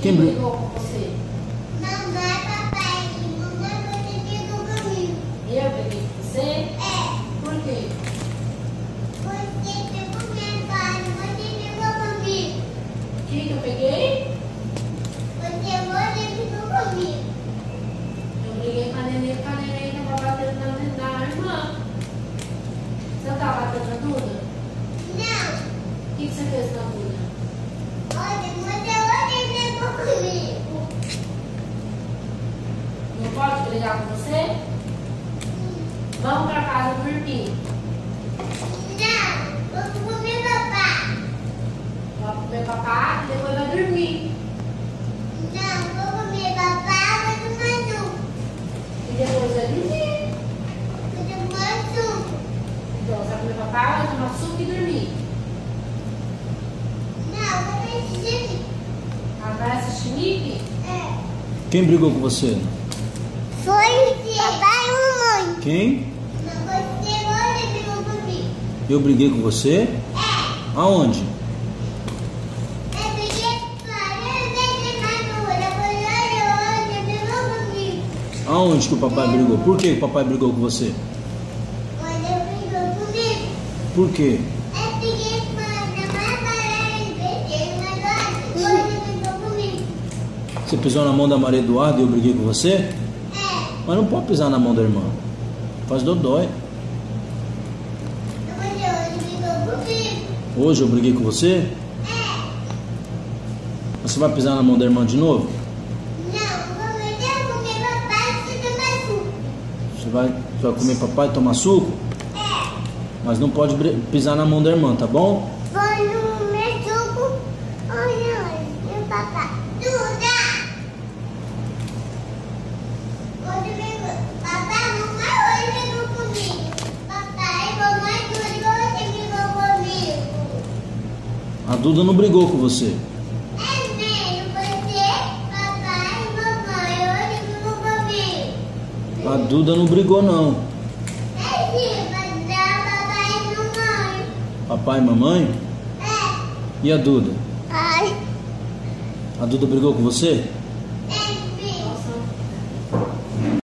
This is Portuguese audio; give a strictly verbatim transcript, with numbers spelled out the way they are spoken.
Quem Quem brigou? brigou com você? Mamãe, papai, mamãe, você brigou comigo. Eu briguei com você? É, Por quê? você pegou minha pai, você brigou comigo. O que que eu peguei? Você, você brigou comigo. Eu briguei com a neném, com a neném que tava batendo na, na irmã. Você não tava batendo na Duda? Não, O que que você fez na Duda? olha, você, você brigou comigo. Não pode brigar com você? Vamos pra casa dormir. Não, vou comer papai. Vai comer papá e depois vai dormir. Não, vou comer papai, vou tomar suco. E depois vai dormir. Vou tomar suco. Então você vai comer papá, vai tomar suco e dormir. Não, vou assistir. Ah, vai assistir Mickey? É. Quem brigou com você? Foi papai e mamãe. Quem? Não, você, você brigou comigo. Eu briguei com você? É. Aonde? Eu briguei várias vezes na rua, depois você brigou comigo. Aonde que o papai brigou? Por que o papai brigou com você? Quando eu brigou comigo, Por quê? eu briguei com a mais barata de besteira, mas olha, você brigou comigo. Você pisou na mão da Maria Eduarda e eu briguei com você? É, Mas não pode pisar na mão da irmã. Faz dodói. depois você brigou comigo. Hoje eu briguei com você? É, Você vai pisar na mão da irmã de novo? não, vou meter comer papai e você tomar suco. Você vai, você vai comer papai e tomar suco? É, Mas não pode bri- pisar na mão da irmã, tá bom? vou no meu suco. Olha, olha, meu papai. Duda! Hoje brigou. Papai, mamãe hoje brigou comigo. Papai, mamãe, tudo você brigou comigo. A Duda não brigou com você. É mesmo, você, papai e mamãe hoje brigou comigo. A Duda não brigou, não. É sim, mas dá papai e mamãe. Papai e mamãe? É. E a Duda? Ai. A Duda brigou com você?